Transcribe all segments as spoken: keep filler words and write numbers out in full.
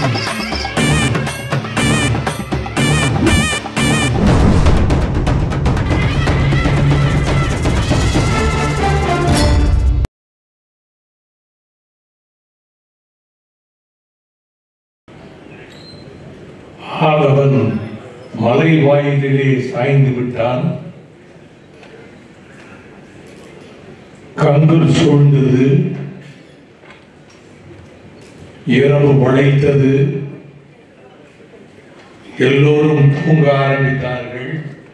ஆதவன் மலை வாயிலே சாய்ந்து விட்டான். கங்குல் சூழ்ந்தது, இரவு வளைத்தது, எல்லோரும் தூங்க ஆரம்பித்தார்கள்.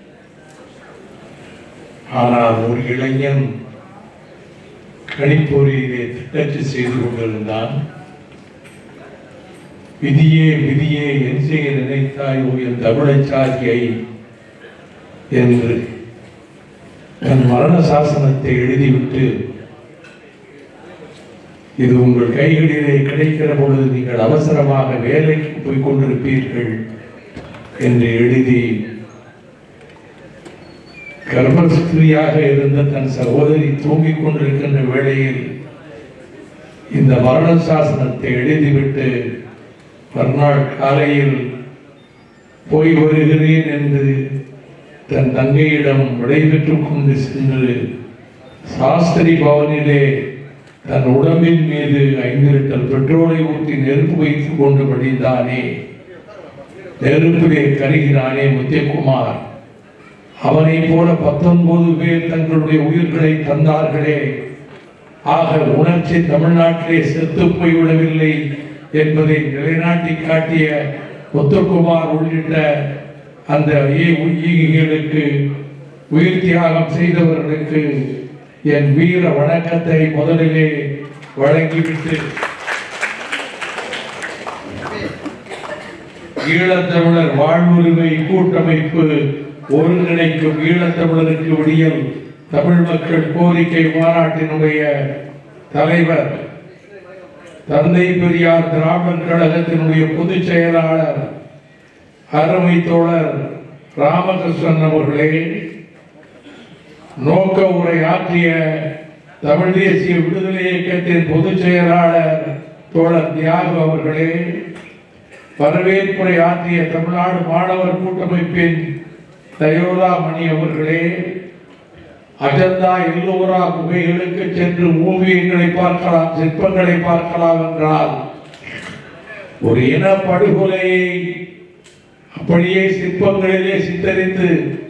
ஆனால் ஒரு இளைஞன் கணிப்பொறியிலே திட்டச்சு செய்து கொண்டிருந்தான். விதியே விதியே என் செய்ய நினைத்தாயோ என் தமிழச்சாகியை என்று தன் மரண சாசனத்தை எழுதிவிட்டு, இது உங்கள் கைகளிலே கிடைக்கிற பொழுது நீங்கள் அவசரமாக வேலைக்கு போய் கொண்டிருப்பீர்கள் என்று எழுதி கர்ப்பஸ்திரியாக இருந்த தன் சகோதரி தூங்கிக் கொண்டிருக்கின்ற வேளையில் இந்த மரண சாசனத்தை எழுதிவிட்டு மறுநாள் காலையில் போய் வருகிறேன் என்று தன் தங்கையிடம் விடைபெற்றுக் கொண்டு சென்று சாஸ்திரி பவனிலே தன் உடம்பின் மீது ஐந்து லிட்டர் பெட்ரோலை ஊற்றி நெருப்பு வைத்துக் கொண்டு வழிந்தானே, நெருப்பிலே கருகினானே முத்தியகுமார். அவனை போல பத்தொன்பது பேர் தங்களுடைய உயிர்களை தந்தார்களே. ஆக உணர்ச்சி தமிழ்நாட்டிலே செத்து போய்விடவில்லை என்பதை நிலைநாட்டி காட்டிய முத்துக்குமார் உள்ளிட்ட அந்த ஈகிகளுக்கு, உயிர் தியாகம் செய்தவர்களுக்கு என் வீர வணக்கத்தை முதலிலே வழங்கிவிட்டு, ஈழத்தமிழர் வாழ்வுரிமை கூட்டமைப்பு ஒருங்கிணைக்கும் ஈழத்தமிழருக்கு விடியல் தமிழ் மக்கள் கோரிக்கை மாநாட்டினுடைய தலைவர், தந்தை பெரியார் திராவிடர் கழகத்தினுடைய பொதுச் செயலாளர் அருமை தோழர் ராமகிருஷ்ணன் அவர்களே, நோக்க உரை ஆற்றிய தமிழ் தேசிய விடுதலை இயக்கத்தின் பொதுச் செயலாளர் தோழர் தியாகு அவர்களே, வரவேற்புரை ஆற்றிய தமிழ்நாடு மாணவர் கூட்டமைப்பின் தயோதா மணி அவர்களே, அஜந்தா எல்லோரா குகைகளுக்கு சென்று ஓவியங்களை பார்க்கலாம், சிற்பங்களை பார்க்கலாம் என்றால் ஒரு இன படுகொலையை அப்படியே சிற்பங்களிலே சித்தரித்து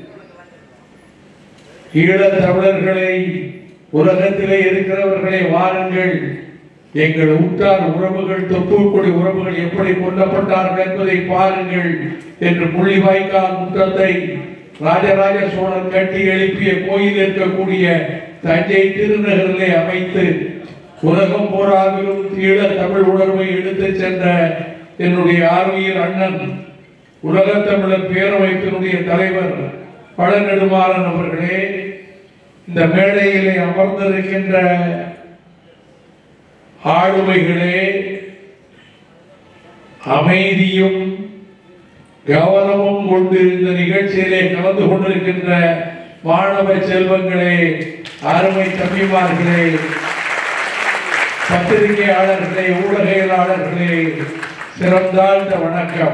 ஈழத் தமிழர்களை, உலகத்திலே இருக்கிறவர்களை வாருங்கள், எங்கள் உற்றார் உறவுகள், தொப்புக்குடி உறவுகள் எப்படி கொல்லப்பட்டார்கள் என்பதை பாருங்கள் என்று முள்ளிவாய்க்கால் முற்றத்தை ராஜராஜ சோழன் கட்டி எழுப்பிய கோயில் இருக்கக்கூடிய தஞ்சை திருநகரிலே அமைத்து உலகம் போராவிலும் ஈழ தமிழ் உணர்வை எடுத்து சென்ற என்னுடைய ஆர்வியர் அண்ணன், உலகத் தமிழர் பேரமைப்பினுடைய தலைவர் பழநெடுமாறன் அவர்களே, இந்த மேடையிலே அமர்ந்திருக்கின்ற ஆளுமைகளே, அமைதியும் கவனமும் கொண்டு இந்த நிகழ்ச்சியிலே கலந்து கொண்டிருக்கின்ற மாணவ செல்வங்களே, அருமை தம்பிமார்களே, பத்திரிகையாளர்களே, ஊடகவியலாளர்களே, சிறந்தாழ்ந்த வணக்கம்.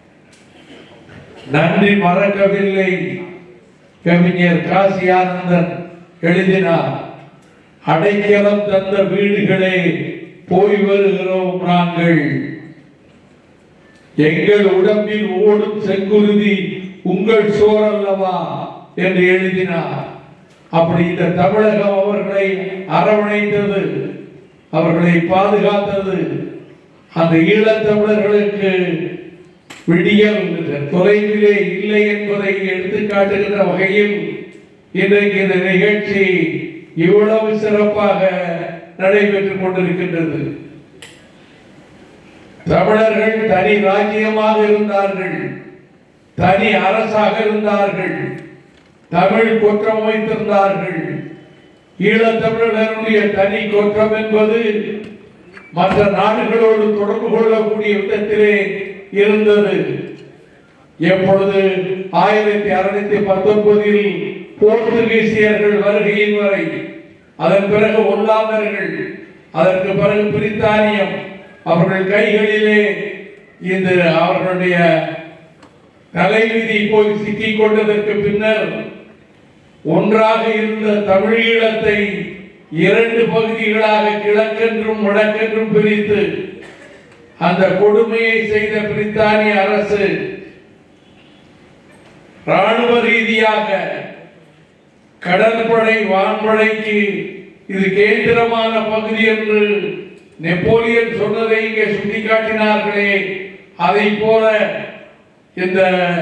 நன்றி மறக்கவில்லை. கவிஞர் காசி ஆனந்தன் எழுதினார், அடைக்கலம் தந்த வீடுகளே போய் வருகிறோம் நாங்கள், எங்கள் உடம்பில் ஓடும் செங்குருதி உங்கள் சோரல்லவா என்று எழுதினார். அப்படி இந்த தமிழகம் அவர்களை அரவணைத்தது, அவர்களை பாதுகாத்தது. அந்த ஈழத்தமிழர்களுக்கு விடியல் தொலைவிலே இல்லை என்பதை எடுத்து காட்டுகின்ற வகையில் இன்றைக்கு இந்த நிகழ்ச்சி இவ்வளவு சிறப்பாக நடைபெற்றுக் கொண்டிருக்கின்றது. தமிழர்கள் தனி ராஜ்யமாக இருந்தார்கள், தனி அரசாக இருந்தார்கள், தமிழ் கொற்றம் வைத்திருந்தார்கள். ஈழத்தமிழர்களுடைய தனி கொற்றம் என்பது மற்ற நாடுகளோடு தொடர்பு கொள்ளக்கூடிய விதத்திலே இருந்தது. எப்பொழுது ஆயிரத்தி அறுநூத்தி பத்தொன்பதில் போர்த்துகீசியர்கள் வருகையின் வரை, அதன் பிறகு ஒல்லாந்தர்கள், அதற்கு பிறகு பிரித்தானியம் அவர்கள் கைகளிலே இந்த அவர்களுடைய தலைவிதி போய் சிக்கிக் கொண்டதற்கு பின்னர் ஒன்றாக இருந்த தமிழீழத்தை இரண்டு பகுதிகளாக கிழக்கென்றும் வடக்கென்றும் பிரித்து அந்த கொடுமையை செய்த பிரித்தானிய அரசு ராணுவ ரீதியாக கடற்படை வான்படைக்கு இது கேந்திரமான பகுதி என்று நெப்போலியன் சொன்னதை இங்கே சுட்டிக்காட்டினார்களே, அதை போல இந்த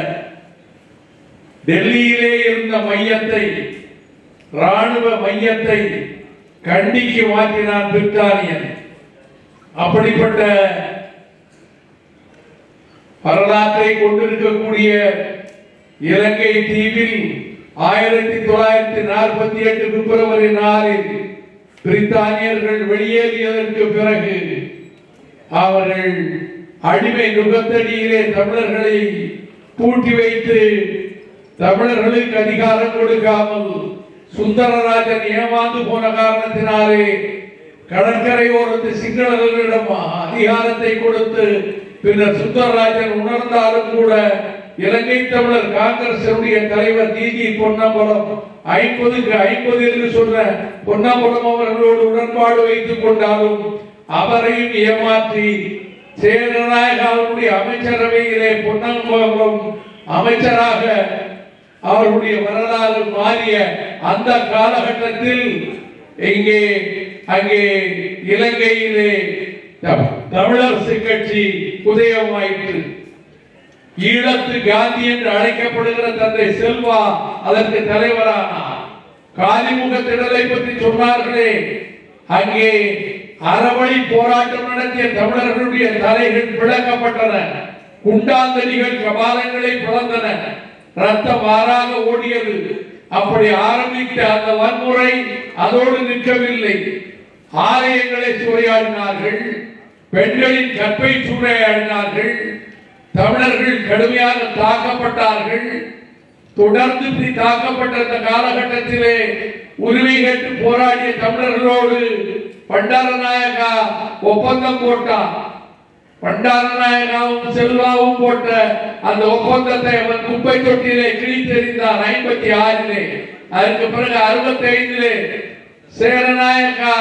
டெல்லியிலே இருந்த மையத்தை ராணுவ மையத்தை கண்டிக்கு மாற்றினான் பிரித்தானியன். அப்படிப்பட்ட வரலாற்றை கொண்டிருக்கக்கூடிய இலங்கை தீவில் ஆயிரத்தி தொள்ளாயிரத்தி நாற்பத்தி எட்டு பிப்ரவரி நாலில் பிரித்தானியர்கள் வெளியேறியதற்கு பிறகு அவர்கள் அடிமை நுகத்தடியிலே தமிழர்களை பூட்டி வைத்து தமிழர்களுக்கு அதிகாரம் கொடுக்காமல் சுந்தரராஜன் ஏமாந்து போன காரணத்தினாலே கடற்கரையோரத்து சிங்களர்களிடம் அதிகாரத்தை கொடுத்து பின்னர் சுந்தரராஜன் உணர்ந்தாலும் கூட இலங்கை தமிழர் காங்கிரசுடைய தலைவர் டிஜி பொன்னம்பலம் ஐம்பதுக்கு ஐம்பது என்று சொன்ன பொன்னம்பலம் அவர்களோடு உடன்பாடு வைத்துக் கொண்டாலும் அவரையும் ஏமாற்றி சேரநாயகாவுடைய அமைச்சரவையிலே பொன்னம்பலம் அமைச்சராக அவருடைய வரலாறு மாறிய அந்த காலகட்டத்தில் இங்கே அங்கே இலங்கையிலே தமிழரசு கட்சி உதயமாயிற்று. ஈழத்து காந்தி என்று அழைக்கப்படுகிற தந்தை செல்வா அதற்கு தலைவரானார். காலிமுக திடலை பற்றி சொன்னார்களே, அங்கே அறவழி போராட்டம் நடத்திய தமிழர்களுடைய தலைகள் பிளக்கப்பட்டன, குண்டாந்தடிகள் கபாலங்களை பிளந்தன, ரத்தம் ஆறாக ஓடியது. அப்படி ஆரம்பித்த அந்த வன்முறை அதோடு நிற்கவில்லை. ஆலயங்களை சூறையாடினார்கள், பெண்களின் கற்பை சூறையாடினார்கள், தமிழர்கள் கடுமையாக தாக்கப்பட்டார்கள். தொடர்ந்து தாக்கப்பட்ட அந்த காலகட்டத்திலே உரிமை கேட்டு போராடிய தமிழர்களோடு பண்டாரநாயகா ஒப்பந்தம் போட்டார். பண்டாரநாயகாவும் செல்வாவும் போட்ட அந்த ஒப்பந்தத்தை அவன் குப்பை தொட்டியிலே கிழித்தெறிந்தார் ஐம்பத்தி ஆறிலே. அதற்கு பிறகு அறுபத்தி ஐந்திலே சேரநாயகா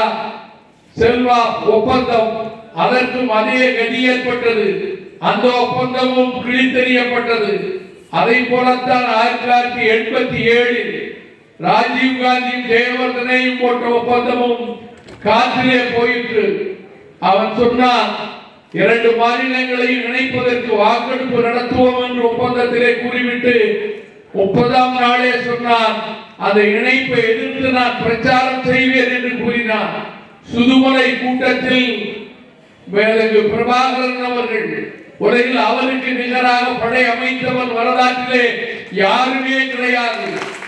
செல்வா ஒப்பந்தம், அதற்கும் அதே கதி ஏற்பட்டது. அந்த ஒப்பந்தமும் கிழித்தெறியப்பட்டது. அதை போலத்தான் ஆயிரத்தி தொள்ளாயிரத்தி எண்பத்தி ஏழில் ராஜீவ் காந்தியும் ஜெயவர்தனையும் போட்ட ஒப்பந்தமும் காற்றிலே போயிற்று. அவன் சொன்னான், இரண்டு மாநிலங்களையும் இணைப்பதற்கு வாக்கெடுப்பு நடத்துவோம் என்று ஒப்பந்தத்திலே கூறிவிட்டு முப்பதாம் நாளே சொன்னான், அந்த இணைப்பை எதிர்த்து நான் பிரச்சாரம் செய்வேன் என்று கூறினான். சுதுமலை கூட்டத்தில் வேலங்கு பிரபாகரன் அவர்கள் உலகில் அவருக்கு நிகராக படை அமைத்தவன் வரலாற்றிலே யாருமே கிடையாது.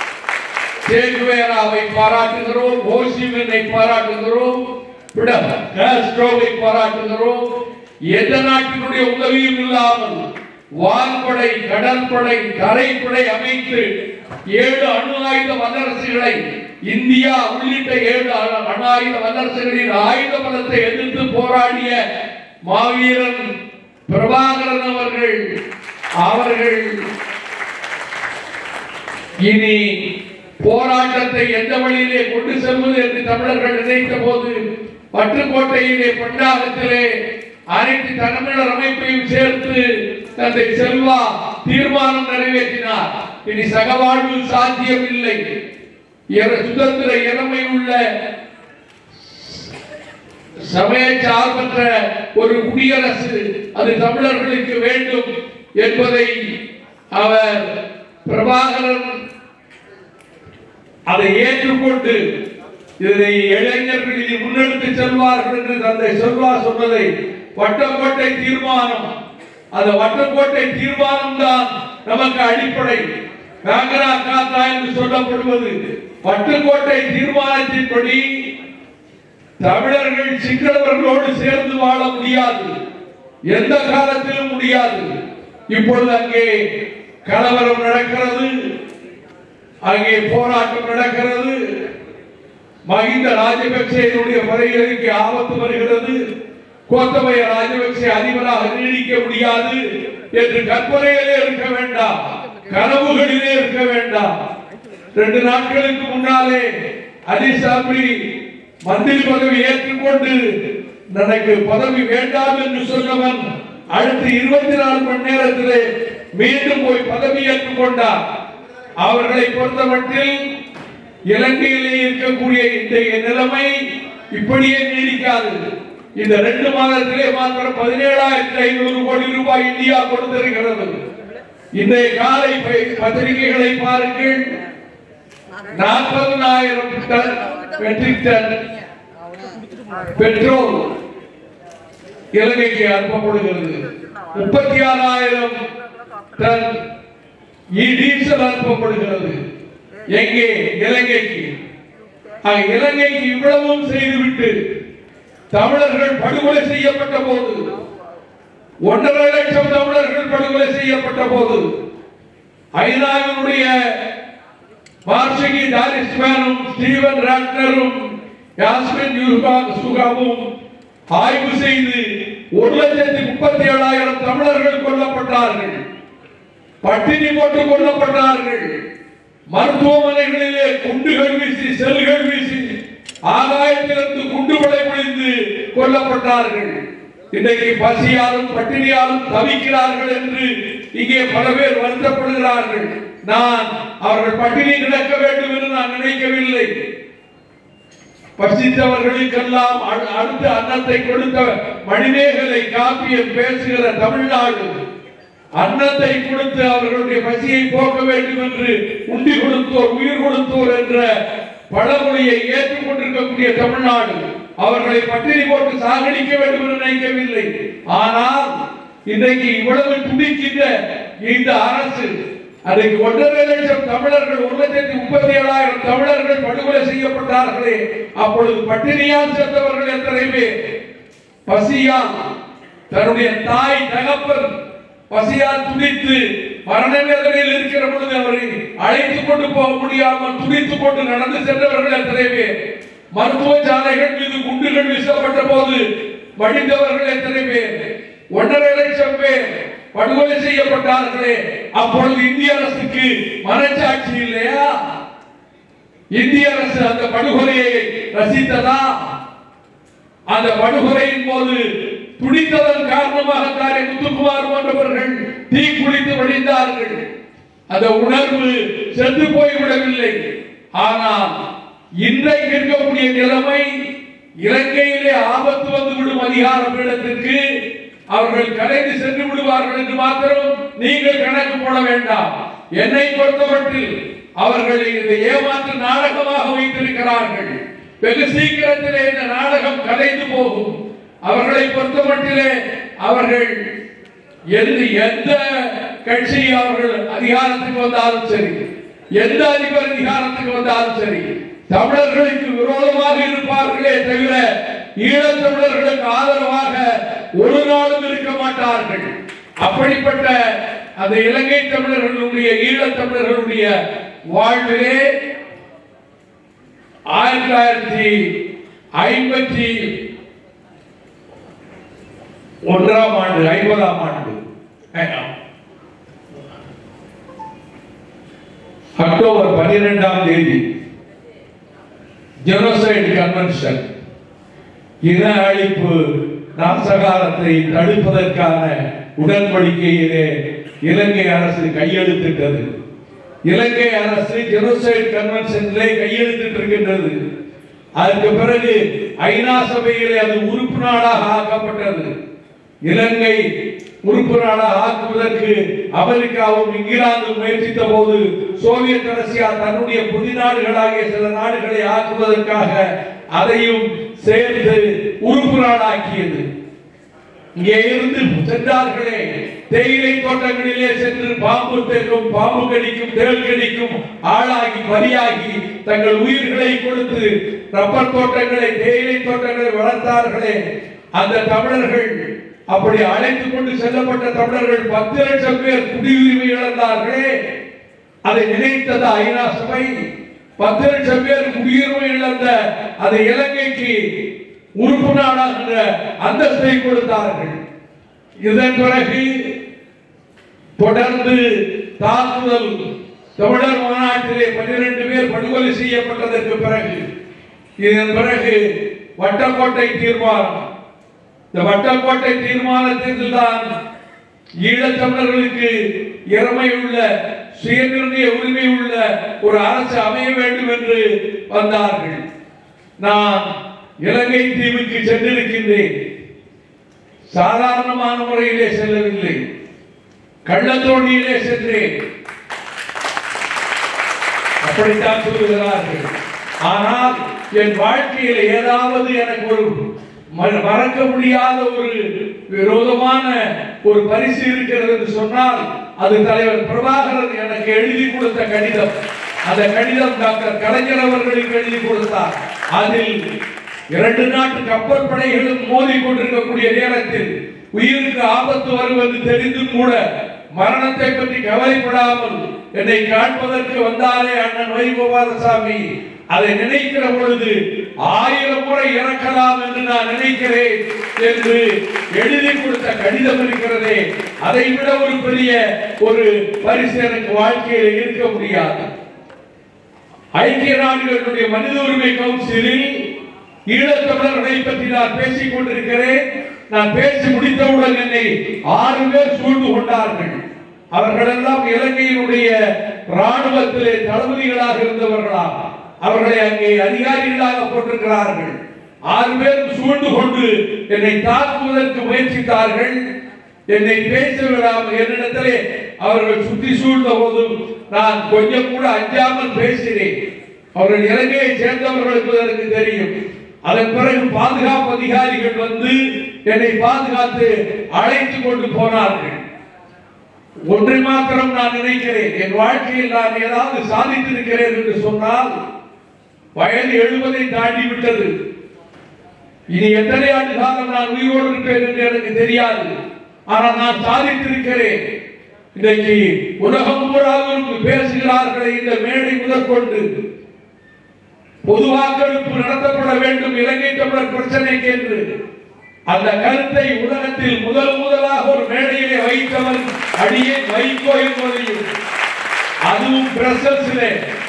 சேகுவேராவை பாராட்டுகிறோம், ஹோசிமினை பாராட்டுகிறோம், காஸ்ட்ரோவை பாராட்டுகிறோம். எந்த நாட்டினுடைய உதவியும் இல்லாமல் வான்படை, கடற்படை, தரைப்படை அமைத்து ஏழு அணு ஆயுத வல்லரசுகளை, இந்தியா உள்ளிட்ட ஏழு அணு ஆயுத வல்லரசுகளின் ஆயுத பலத்தை எதிர்த்து போராடிய மாவீரன் பிரபாகரன் அவர்கள் அவர்கள் இனி போராட்டத்தை எந்த வழியிலே கொண்டு செல்வது என்று தமிழர்கள் நினைத்த போது பட்டுக்கோட்டையிலே பண்டாகத்திலே அனைத்து தமிழர் அமைப்பையும் சேர்த்து தந்தை செல்வா தீர்மானம் நிறைவேற்றினார். இனி சகவாழ்வு சாத்தியம் இல்லை. சுதந்திர இளமை உள்ள சமய சார்பற்ற ஒரு குடியரசு அது தமிழர்களுக்கு வேண்டும் என்பதை அவர் பிரபாகரன் அதை ஏற்றுக்கொண்டு இதை இளைஞர்கள் முன்னெடுத்து செல்வார்கள் என்று தந்தை செல்வா சொன்னதை வட்டக்கோட்டை தீர்மானம், அந்த வட்டக்கோட்டை தீர்மானம் தான் நமக்கு அடிப்படை. காங்கரா காத்தா என்று சொல்லப்படுவது வட்டக்கோட்டை தீர்மானத்தின்படி தமிழர்கள் சிங்களவர்களோடு சேர்ந்து வாழ முடியாது, எந்த காலத்திலும் முடியாது. இப்பொழுது அங்கே கலவரம் நடக்கிறது, அங்கே போராட்டம் நடக்கிறது, மஹிந்த ராஜபக்சேனுடைய படைகளுக்கு ஆபத்து வருகிறது, கோத்தபய ராஜபக்சே அதிபராக நீடிக்க முடியாது என்று கற்பனையிலே இருக்க வேண்டாம், கனவுகளிலே இருக்க வேண்டாம். ரெண்டு நாட்களுக்கு முன்னாலே அதிசாமி மந்திரி பதவி ஏற்றுக்கொண்டு எனக்கு பதவி வேண்டாம் என்று சொன்னவன் அடுத்து இருபத்தி நாலு மணி நேரத்திலே மீண்டும் போய் பதவி ஏற்றுக்கொண்டார். அவர்களை பொறுத்தமட்டில் இலங்கையிலே இருக்கக்கூடிய இன்றைய நிலைமை இப்படியே நீடிக்காது. இந்த ரெண்டு மாதத்திலே மாத்திரம் பதினேழாயிரத்தி ஐநூறு கோடி ரூபாய் இந்தியா கொடுத்திருக்கிறது. இன்றைய காலை பத்திரிகைகளை பாருங்கள், நாற்பதாயிரம் டன் மெட்ரிக் டன் பெட்ரோல் இலங்கைக்கு அனுப்பப்படுகிறது. முப்பத்தி ஆறாயிரம் டன் டீசல் அனுப்பப்படுகிறது. எங்கே? இலங்கைக்கு. இலங்கைக்கு இவ்வளவும் செய்துவிட்டு தமிழர்கள் படுகொலை செய்யப்பட்ட போது, ஒன்றரை லட்சம் தமிழர்கள் படுகொலை செய்யப்பட்ட போது ஐநாவினுடைய மார்ஷகி டாரிஸ்மேனும் ஸ்டீவன் ராட்னரும் யாஸ்மின் சுகாவும் ஆய்வு செய்து ஒரு லட்சத்தி முப்பத்தி ஏழாயிரம் தமிழர்கள் கொல்லப்பட்டார்கள், பட்டினி போட்டு கொல்லப்பட்டார்கள். மருத்துவமனைகளிலே குண்டுகள் வீசி, செல்கள் வீசி, ஆகாயத்திலிருந்து குண்டுகளை பொழிந்து கொல்லப்பட்டார்கள். இன்றைக்கு பசியாலும் பட்டினியாலும் தவிக்கிறார்கள் என்று இங்கே பல பேர் வருத்தப்படுகிறார்கள். நான் அவர்கள் பட்டினி கிடக்க வேண்டும் என்று நான் நினைக்கவில்லை. பசித்தவர்களுக்கெல்லாம் அடுத்த அன்னத்தை கொடுத்த மணிமேகலை காப்பியம் பேசுகிற தமிழ்நாடு, அன்னத்தை கொடுத்து அவர்களுடைய பசியை போக்க வேண்டும் என்று உண்டி கொடுத்தோர் உயிர் கொடுத்தோர் என்ற பழமொழியை ஏற்றுக்கொண்டிருக்கக்கூடிய தமிழ்நாடு அவர்களை பட்டினி போட்டு சாகடிக்க வேண்டும் என்று நினைக்கவில்லை. ஆனால் இன்றைக்கு இவ்வளவு துடிக்கின்ற இந்த அரசு, அன்றைக்கு ஒன்றரை லட்சம் தமிழர்கள், ஒரு லட்சத்தி முப்பத்தி ஏழாயிரம் தமிழர்கள் படுகொலை செய்யப்பட்டார்களே, அப்பொழுது பட்டினியால் சென்றவர்கள் எத்தனை பேர்? பசியால் தன்னுடைய தாய் தகப்பன் பசியால் துடித்து மரண வேதனையில் இருக்கிற பொழுது அவரை அழைத்துக் கொண்டு போக முடியாமல் துடித்துக் கொண்டு நடந்து சென்றவர்கள் எத்தனை பேர்? மருத்துவ சாலைகள் மீது குண்டுகள் வீசப்பட்ட போது மடிந்தவர்கள் எத்தனை பேர்? ஒன்றரை லட்சம் பேர் படுகொலை செய்யப்பட்டார்களே, அப்பொழுது இந்திய அரசுக்கு மனச்சாட்சி இல்லையா? இந்திய அரசு அந்த படுகொலையை ரசித்ததா? அந்த படுகொலையின் போது துடித்ததன் காரணமாக தானே முத்துக்குமார் போன்றவர்கள் தீ குளித்து வழிந்தார்கள். அந்த உணர்வு சென்று போய்விடவில்லை. ஆனால் இன்றைக்கு இருக்கக்கூடிய நிலைமை, இலங்கையிலே ஆபத்து வந்துவிடும் அதிகார பீடத்திற்கு அவர்கள் கலைந்து சென்று விடுவார்கள் என்று மாத்திரம் நீங்கள் கணக்கு போட வேண்டாம். என்னை பொறுத்தமட்டில் அவர்கள் இதை ஏமாற்று நாடகமாக வைத்திருக்கிறார்கள். வெகு சீக்கிரத்திலே இந்த நாடகம் கலைந்து போகும். அவர்களை பொறுத்தமட்டிலே அவர்கள் எந்த கட்சி அவர்கள் அதிகாரத்துக்கு வந்தாலும் சரி, எந்த அதிபர் அதிகாரத்துக்கு வந்தாலும் சரி, தமிழர்களுக்கு விரோதமாக இருப்பார்களே தவிர ஈழத்தமிழர்களுக்கு ஆதரவாக ஒரு நாளும் இருக்க மாட்டார்கள். அப்படிப்பட்ட அந்த இலங்கை தமிழர்களுடைய, ஈழத்தமிழர்களுடைய வாழ்விலே ஆயிரத்தி தொள்ளாயிரத்தி ஐம்பத்தி ஒன்றாம் ஆண்டு ஐம்பதாம் ஆண்டு அக்டோபர் பனிரெண்டாம் தேதி ஜெனோசைட் கன்வென்ஷன், இன அழிப்பு நாசகாரத்தை தடுப்பதற்கான உடன்படிக்கையிலே இலங்கை அரசு கையெழுத்திட்டது. இலங்கை அரசு ஜெனோசைட் கன்வென்ஷனிலே கையெழுத்திட்டிருக்கின்றது. அதற்கு பிறகு ஐநா சபையிலே அது உறுப்பு நாடாக ஆக்கப்பட்டது. இலங்கை உறுப்பு நாடாக ஆக்குவதற்கு அமெரிக்காவும் இங்கிலாந்தும் முயற்சித்த போது சோவியத் ரஷ்யா தன்னுடைய புதி நாடுகளாகிய சில நாடுகளை ஆக்குவதற்காக அதையும் சேர்த்து உறுப்பு நாடாக்கியது. இங்கே இருந்து சென்றார்களே, தேயிலை தோட்டங்களிலே சென்று பாம்பு தேக்கும், பாம்பு கடிக்கும், தேள் கடிக்கும் ஆளாகி பலியாகி தங்கள் உயிர்களை கொடுத்து ரப்பர் தோட்டங்களை, தேயிலை தோட்டங்களை வளர்த்தார்களே, அந்த தமிழர்கள், அப்படி அழைத்துக் கொண்டு செல்லப்பட்ட தமிழர்கள் பத்து லட்சம் பேர் குடியுரிமை இழந்தார்களே, அதை நினைத்தது ஐநா சபை. பத்து லட்சம் பேர் குடியுரிமை இழந்த அதை இலங்கைக்கு உறுப்பு நாடாகின்ற அந்தஸ்தை கொடுத்தார்கள். இதன் பிறகு தொடர்ந்து தாக்குதல் தமிழர் மாநாட்டிலே பன்னிரண்டு பேர் படுகொலை செய்யப்பட்டதற்கு பிறகு இதன் பிறகு வட்டக்கோட்டை தீர்மானம். இந்த வட்டக்கோட்டை தீர்மானத்தில் தான் ஈழத்தமிழர்களுக்கு இறமையுள்ள சுயநிர்ணய உரிமை உள்ள ஒரு அரசு அமைய வேண்டும் என்று வந்தார்கள். நான் இலங்கை தீவுக்கு சென்றிருக்கின்றேன். சாதாரணமான முறையிலே செல்லவில்லை, கள்ளத்தோணியிலே சென்றேன். அப்படித்தான் சொல்லுகிறார்கள். ஆனால் என் வாழ்க்கையில் ஏதாவது எனக்கு ஒரு மறக்க முடியாத ஒரு விரோதமான ஒரு பரிசு இருக்கிறது என்று சொன்னால் அது தலைவர் பிரபாகரன் எனக்கு எழுதி கொடுத்த கடிதம். அந்த கடிதம் டாக்டர் கலைஞர் அவர்களுக்கு எழுதி கொடுத்தார். அதில் இரண்டு நாட்டு கப்பல் படைகளும் மோதி கொண்டிருக்கக்கூடிய நேரத்தில் உயிருக்கு ஆபத்து வருவது தெரிந்தும் கூட மரணத்தை பற்றி கவலைப்படாமல் என்னை காண்பதற்கு வந்தாரே அண்ணன் வைகோபாலசாமி, அதை நினைக்கிற பொழுது ஆயிரம் முறை இறக்கலாம் என்று நான் நினைக்கிறேன் என்று எழுதி கொடுத்த கடிதம் இருக்கிறதே, அதை விட ஒரு பெரிய ஒரு பரிசு எனக்கு வாழ்க்கையில் இருக்க முடியாது. ஐக்கிய நாடுகளுடைய மனித உரிமை கவுன்சிலில் ஈழத்தமிழர்களை பற்றி நான் பேசிக் கொண்டிருக்கிறேன். நான் பேசி முடித்தவுடன் என்னை ஆறு பேர் சூழ்ந்து கொண்டார்கள். அவர்கள் எல்லாம் இலங்கையினுடைய ராணுவத்திலே தளபதிகளாக இருந்தவர்களா, அவர்களை அங்கே அதிகாரிகளாக போட்டிருக்கிறார்கள். ஆறு பேரும் சூழ்ந்து கொண்டு என்னை தாக்குவதற்கு முயற்சித்தார்கள். என்னை பேச விடாமல் என்னிடத்திலே அவர்கள் சுற்றி சூழ்ந்த போதும் நான் கொஞ்சம் கூட அஞ்சாமல் பேசினேன். அவர்கள் இலங்கையை சேர்ந்தவர்களுக்கு எனக்கு தெரியும். அதன் பிறகு பாதுகாப்பு அதிகாரிகள் வந்து என்னை பாதுகாத்து அழைத்து கொண்டு போனார்கள். ஒன்றை மாத்திரம் நான் நினைக்கிறேன், என் வாழ்க்கையில் நான் ஏதாவது சாதித்திருக்கிறேன் என்று சொன்னால் வயது எழுபதை தாண்டி விட்டது. இனி எத்தனை ஆண்டு காலம் நான் உயிரோடு இருப்பேன் என்று எனக்கு தெரியாது. ஆனால் நான் சாதித்திருக்கிறேன். இன்றைக்கு உலகம் பூராவிற்கு பேசுகிறார்களே இந்த மேடை முதற்கொண்டு பொது வாக்கெடுப்பு நடத்தப்பட வேண்டும் இலங்கை தமிழர் பிரச்சனைக்கு என்று அந்த கருத்தை உலகத்தில் முதல் முதலாக ஒரு மேடையிலே வைத்தவர் அடியே வைகோ என்பதையும், அதுவும் பிரசல்ஸிலே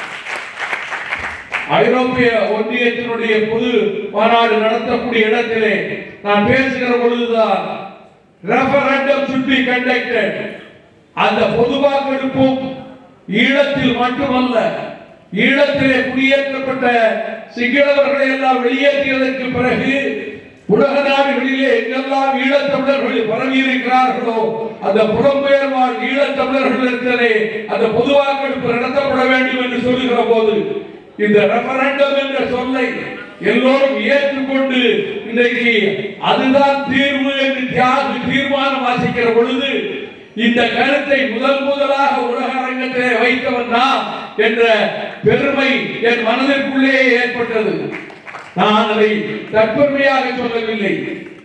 ஐரோப்பிய ஒன்றியத்தினுடைய பொது மாநாடு நடத்தக்கூடிய இடத்திலே நான் பேசுகிற பொழுதுதான் ரெஃபரண்டம் should be conducted. அந்த பொது வாக்கெடுப்பும் ஈழத்தில் மட்டுமல்ல, ஈழத்திலே குடியேற்றப்பட்ட சிங்களவர்களை எல்லாம் வெளியேற்றியதற்கு பிறகு உலக நாடுகளிலே எங்கெல்லாம் ஈழத்தமிழர்கள் பரவி இருக்கிறார்களோ அந்த புலம்பெயர் வாழ் ஈழத்தமிழர்களுக்கு அந்த பொது வாக்கெடுப்பு நடத்தப்பட வேண்டும் என்று சொல்லுகிற போது இந்த ரெஃபரண்டம் என்ற சொல்லை எல்லோரும் ஏற்றுக்கொண்டு இன்றைக்கு அதுதான் தீர்வு என்று தியாக தீர்மானம் வாசிக்கிற பொழுது இந்த கருத்தை முதல் முதலாக உலக அரங்கத்திலே வைத்தவன் நான் என்ற பெருமை என் மனதிற்குள்ளே ஏற்பட்டது. நான் அதை தற்பெருமையாக சொல்லவில்லை.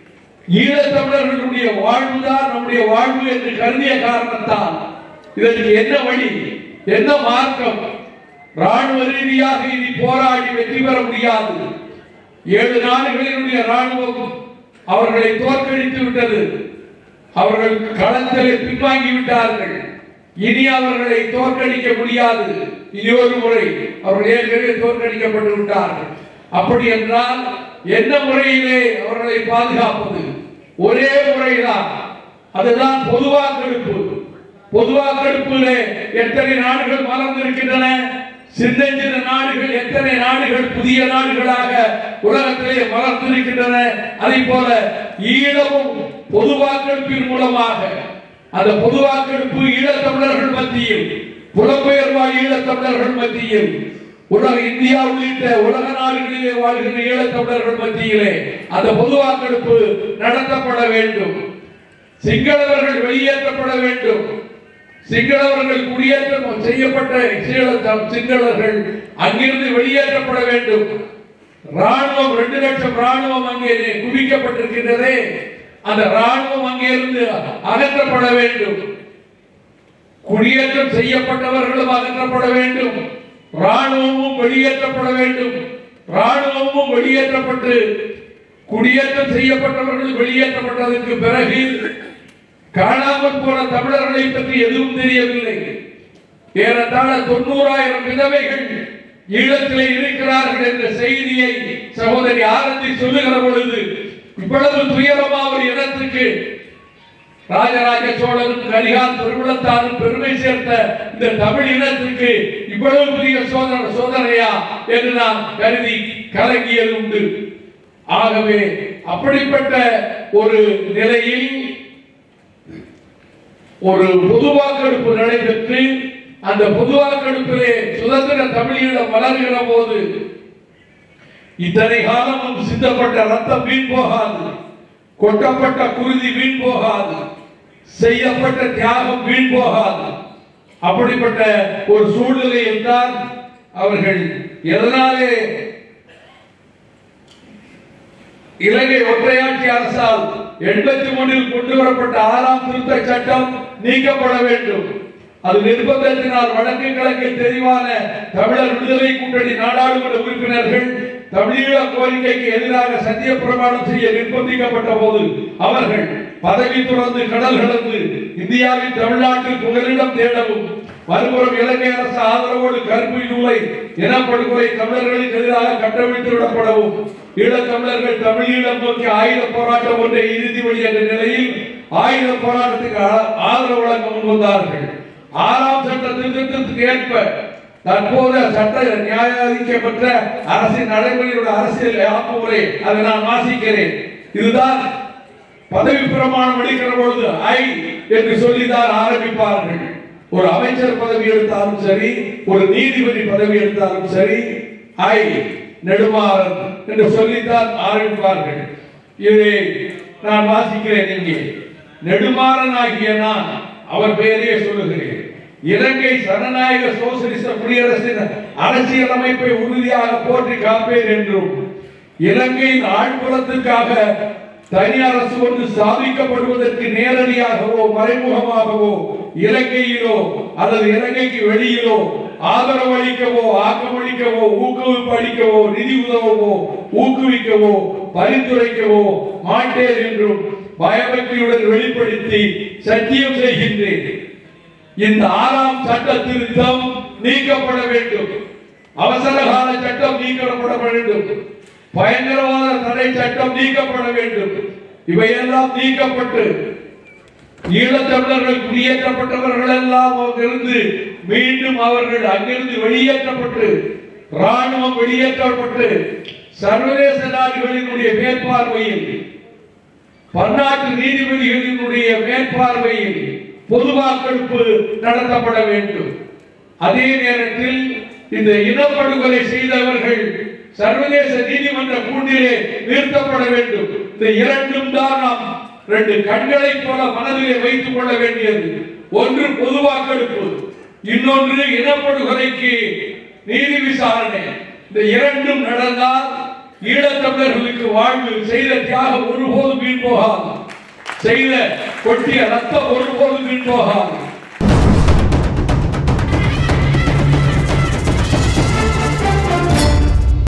ஈழத்தமிழர்களுடைய வாழ்வுதான் நம்முடைய வாழ்வு என்று கருதிய காரணத்தால் இதற்கு என்ன வழி, என்ன மார்க்கம்? ராணுவ ரீதியாக இனி போராடி வெற்றி பெற முடியாது. ஏழு நாடுகளினுடைய ராணுவம் அவர்களை தோற்கடித்து விட்டது. அவர்கள் களத்திலே பின்வாங்கி விட்டார்கள். இனி அவர்களை தோற்கடிக்க முடியாது. இனி ஒரு முறை அவர்கள் ஏற்கனவே தோற்கடிக்கப்பட்டு விட்டார்கள். அப்படி என்றால் என்ன முறையிலே அவர்களை பாதுகாப்பது? ஒரே முறைதான், அதுதான் பொது வாக்கெடுப்பு. பொது வாக்கெடுப்பிலே எத்தனை நாடுகள் மலர்ந்திருக்கின்றன? சின்ன சின்ன நாடுகள் எத்தனை நாடுகள் புதிய நாடுகளாக உலகத்திலே மலர்ந்திருக்கின்றன. அதே போல ஈழமும் பொது வாக்கெடுப்பின் மூலமாக அந்த பொது வாக்கெடுப்பு ஈழத்தமிழர்கள் மத்தியில், புலம்பெயர் வாழ் ஈழத்தமிழர்கள் மத்தியில், உலக இந்தியா உள்ளிட்ட உலக நாடுகளிலே வாழ்கின்ற ஈழத்தமிழர்கள் மத்தியிலே அந்த பொது வாக்கெடுப்பு நடத்தப்பட வேண்டும். சிங்களவர்கள் வெளியேற்றப்பட வேண்டும். சிங்களவர்கள் குடியேற்றம் செய்யப்பட்ட சிங்களவர்கள் அங்கிருந்து வெளியேற்றப்பட வேண்டும். ராணுவம் இரண்டு லட்சம் ராணுவம் அங்கே குவிக்கப்பட்டிருக்கின்றதே, அந்த ராணுவம் அங்கிருந்து அகற்றப்பட வேண்டும். குடியேற்றம் செய்யப்பட்டவர்களும் அகற்றப்பட வேண்டும். ராணுவமும் வெளியேற்றப்பட வேண்டும். ராணுவமும் வெளியேற்றப்பட்டு குடியேற்றம் செய்யப்பட்டவர்கள் வெளியேற்றப்பட்டதற்கு பிறகு காணாமல் போன தமிழர்களை பற்றி எதுவும் தெரியவில்லை. ஏறத்தாழ தொண்ணூறாயிரம் விதவைகள் ஈழத்திலே இருக்கிறார்கள் என்ற செய்தியை சகோதரி ஆனந்தி சொல்லுகிற பொழுது இவ்வளவு துயரமா ஒரு இனத்துக்கு ராஜராஜ சோழனும் கரிகால் பெருமிழத்தாரும் பெருமை சேர்த்த இந்த தமிழ் இனத்துக்கு இவ்வளவு பெரிய சோதனை சோதனையா என்று நான் கருதி கலங்கியது உண்டு. ஆகவே அப்படிப்பட்ட ஒரு நிலையில் ஒரு பொது வாக்கெடுப்பு நடைபெற்று அந்த பொது வாக்கெடுப்பிலே சுதந்திர தமிழீழம் வளர்கிற போது இத்தனை காலமும் சிந்தப்பட்ட ரத்தம் வீண் போகாது, கொட்டப்பட்ட குருதி வீண் போகாது, செய்யப்பட்ட தியாகம் வீண் போகாது. அப்படிப்பட்ட ஒரு சூழ்நிலையில் தான் அவர்கள் எதனாலே இலங்கை ஒற்றையாட்சி அரசால் எண்பத்தி மூன்றில் கொண்டு வரப்பட்ட ஆறாம் திருத்த சட்டம் நீக்கப்பட வேண்டும். அது நிர்பந்தத்தினால் வடக்கு கிழக்கில் தெரிவான தமிழர் விடுதலை கூட்டணி நாடாளுமன்ற உறுப்பினர்கள் தமிழீழ கோரிக்கைக்கு எதிராக சத்திய பிரமாணம் செய்ய நிர்பந்திக்கப்பட்ட போது அவர்கள் பதவி துறந்து கடல் கடந்து இந்தியாவின் தமிழ்நாட்டில் புகலிடம் தேடவும் மறுபுறம் இலங்கை அரசு ஆதரவோடு கருப்பு நூலை இனப்படுகொலை தமிழர்களுக்கு எதிராக கட்டவிழ்த்து விடப்படவும் ஈழத் தமிழர்கள் தமிழீழம் நோக்கி ஆயுத போராட்டம் ஒன்றை இறுதி வழி என்ற நிலையில் ஆயுத போராட்டத்துக்கு ஆதரவு வழங்க முன்வந்தார்கள். ஆறாம் சட்ட திருத்தத்துக்கு ஏற்ப தற்போது சட்ட நியாயாதிக்கப்பட்ட அரசின் நடைமுறையோட அரசியல் ஆப்புமுறை அதை நான் வாசிக்கிறேன். இதுதான் பதவி பிரமாணம் அளிக்கிற பொழுது ஐ என்று சொல்லிதான் ஆரம்பிப்பார்கள். ஒரு அமைச்சர் பதவி எடுத்தாலும் சரி, ஒரு நீதிபதி பதவி எடுத்தாலும் சரி, ஐ நெடுமாறன் என்று சொல்லித்தான் ஆரம்பிப்பார்கள். இதை நான் வாசிக்கிறேன். இங்கே நெடுமாறன் ஆகிய நான் அவர் பெயரே சொல்லுகிறேன். இலங்கை ஜனநாயக சோசலிச குடியரசின் அரசியல் அமைப்பை உறுதியாக போற்றி காப்பேன் என்றும் இலங்கையின் ஆழ்புறத்துக்காக தனி அரசு ஒன்று ஸ்தாபிக்கப்படுவதற்கு நேரடியாகவோ மறைமுகமாகவோ இலங்கையிலோ அல்லது இலங்கைக்கு வெளியிலோ ஆதரவு அளிக்கவோ ஆக்கமளிக்கவோ ஊக்குவிப்பு அளிக்கவோ நிதி உதவவோ ஊக்குவிக்கவோ பரிந்துரைக்கவோ மாட்டேன் என்றும் பயபக்தியுடன் வெளிப்படுத்தி சத்தியம் செய்கின்றேன். இந்த ஆறாம் சட்ட திருத்தம் நீக்கப்பட வேண்டும். அவசர கால சட்டம் நீக்கப்பட வேண்டும். பயங்கரவாத தடை சட்டம் நீக்கப்பட வேண்டும். இவையெல்லாம் நீக்கப்பட்டு ஈழத்தமிழர்கள் குடியேற்றப்பட்டவர்கள் எல்லாம் இருந்து மீண்டும் அவர்கள் அங்கிருந்து வெளியேற்றப்பட்டு ராணுவம் வெளியேற்றப்பட்டு சர்வதேச நாடுகளினுடைய மேற்பார்வையில் பன்னாட்டு நீதிபதிகளினுடைய மேற்பார்வையில் பொது வாக்கெடுப்பு நடத்தப்பட வேண்டும். அதே நேரத்தில் இந்த இனப்படுகொலை செய்தவர்கள் சர்வதேச நீதிமன்ற கூண்டிலே நிறுத்தப்பட வேண்டும். இந்த இரண்டும் தான் நாம் ரெண்டு கண்களை போல மனதிலே வைத்துக் கொள்ள வேண்டியது. ஒன்று பொது வாக்கெடுப்பு, இன்னொன்று இனப்படுகொலைக்கு நீதி விசாரணை. இந்த இரண்டும் நடந்தால் ஈழத்தமிழர்களுக்கு வாழ்வு செய்த தியாகம் ஒருபோதும் வீண் போகாது, செய்த கொட்டிய ரத்தம் ஒருபோதும் வீண் போகாது.